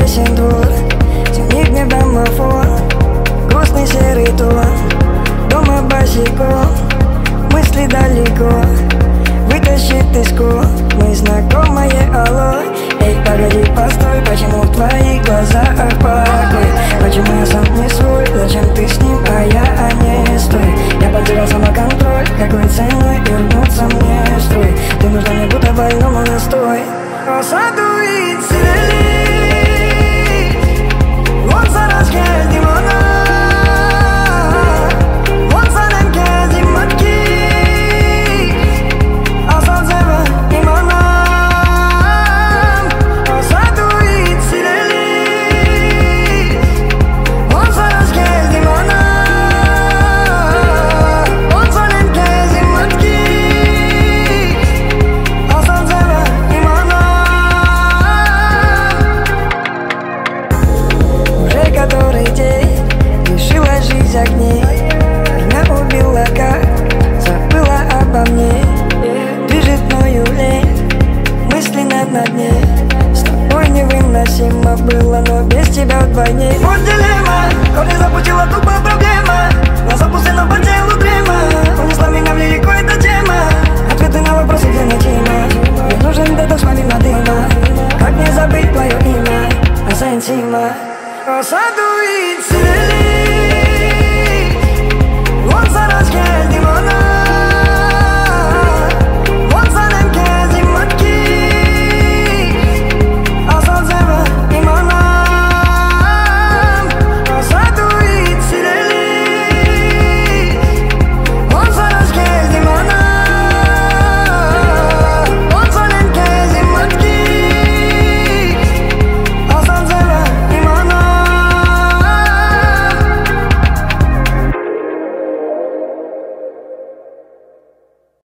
ясен двор, темнеет мне домофон, грустный серый тон. Дома босиком, мысли далеко, вытащит из мы знакомое алло. Эй, погоди, постой, почему в твоих глазах покой? Почему я сам не свой, зачем ты с ним, а я не стой? Я потерял самоконтроль, какой ценой вернуться мне в строй? Ты нужна мне будто больному настой. Осадует сирели, вот зараз келдим она. Огней. Меня убила, как забыла обо мне. Движет мною лень, мысли на дне. С тобой невыносимо было, но без тебя вдвойне. Вот дилемма, корни запустила тупая проблема. Нас опустила